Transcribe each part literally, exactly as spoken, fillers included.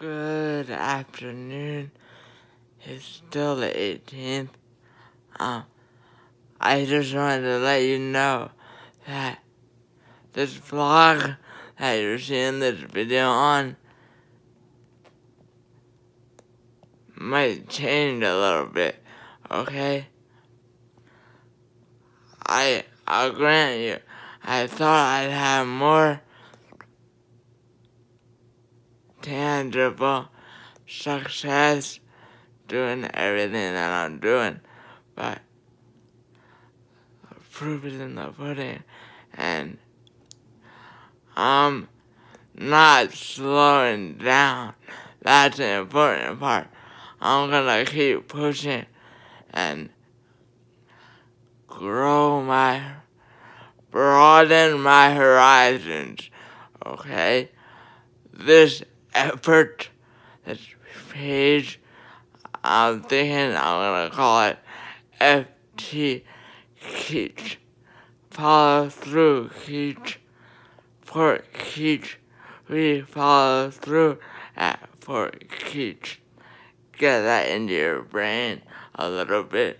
Good afternoon. It's still the eighteenth. Um, I just wanted to let you know that this vlog that you're seeing this video on might change a little bit, okay? I, I'll grant you, I thought I'd have more tangible success doing everything that I'm doing, but the proof is in the pudding, and I'm not slowing down. That's the important part. I'm gonna keep pushing and grow my, broaden my horizons, okay? This effort, this page, I'm thinking I'm gonna call it F T Keach. Follow through, Keach. Fort Keach. We follow through at Fort Keach. Get that into your brain a little bit.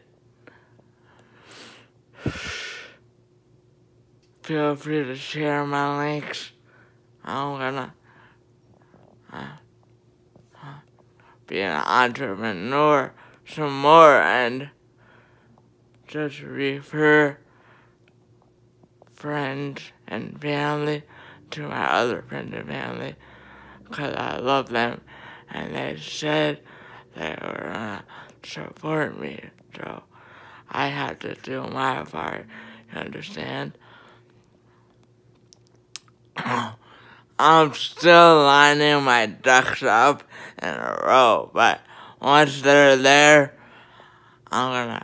Feel free to share my links. I'm gonna uh, uh, be an entrepreneur some more and just refer friends and family to my other friends and family because I love them and they said they were gonna support me, so I have to do my part, you understand? I'm still lining my ducks up in a row, but once they're there, I'm gonna,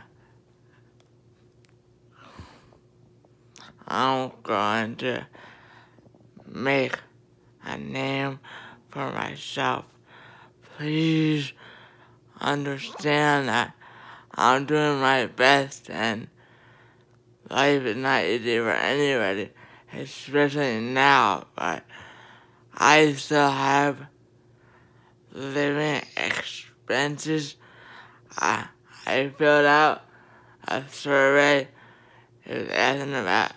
I'm going to make a name for myself. Please understand that I'm doing my best and life is not easy for anybody, especially now, but I still have living expenses. I, I filled out a survey. It was asking about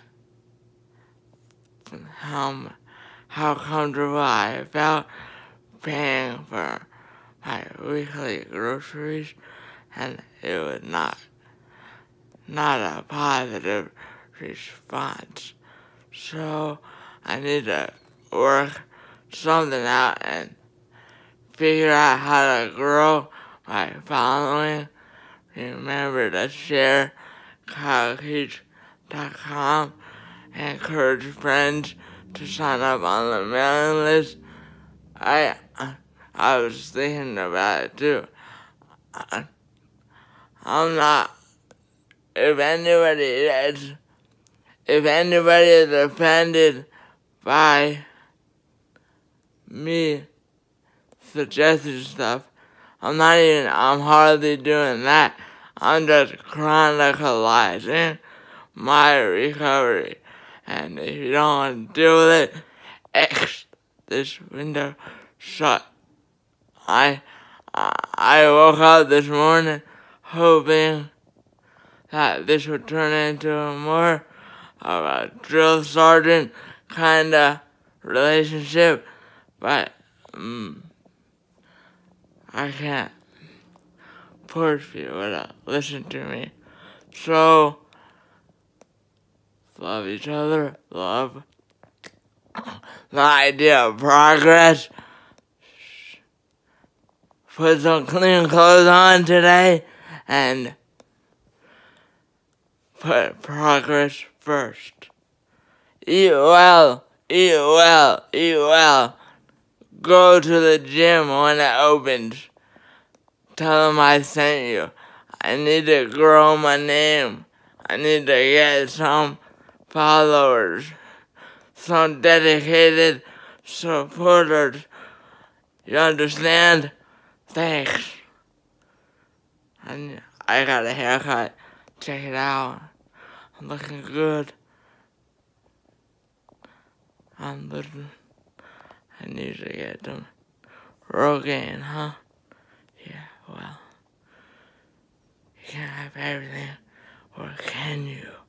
how, how comfortable I felt paying for my weekly groceries, and it was not, not a positive response. So I need to work something out and figure out how to grow my following. Remember to share kyle keach dot com and encourage friends to sign up on the mailing list. I I was thinking about it too. I, I'm not, if anybody is, if anybody is offended by me suggesting stuff, I'm not even, I'm hardly doing that. I'm just chronicalizing my recovery. And if you don't want to deal with it, X this window shut. I, I woke up this morning hoping that this would turn into a more of a drill sergeant kind of relationship, but um, I can't force people to listen to me. So, love each other, love the idea of progress. Put some clean clothes on today and put progress first. Eat well, eat well, eat well. Go to the gym when it opens. Tell them I sent you. I need to grow my name. I need to get some followers, some dedicated supporters. You understand? Thanks. I, I got a haircut. Check it out. I'm looking good. I'm looking. I need to get them Rogaine, huh? Yeah, well, you can't have everything, or can you?